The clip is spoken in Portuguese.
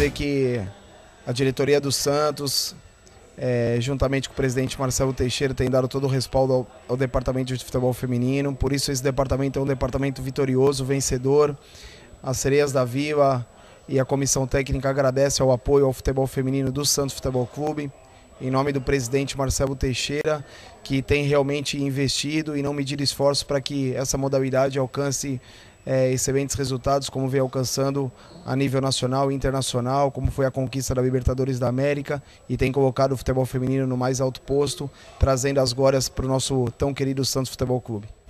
dizer que a diretoria do Santos, juntamente com o presidente Marcelo Teixeira, tem dado todo o respaldo ao departamento de futebol feminino. Por isso esse departamento é um departamento vitorioso, vencedor. As Sereias da Vila e a comissão técnica agradece ao apoio ao futebol feminino do Santos Futebol Clube, em nome do presidente Marcelo Teixeira, que tem realmente investido e não medido esforços para que essa modalidade alcance excelentes resultados, como vem alcançando a nível nacional e internacional, como foi a conquista da Libertadores da América, e tem colocado o futebol feminino no mais alto posto, trazendo as glórias para o nosso tão querido Santos Futebol Clube.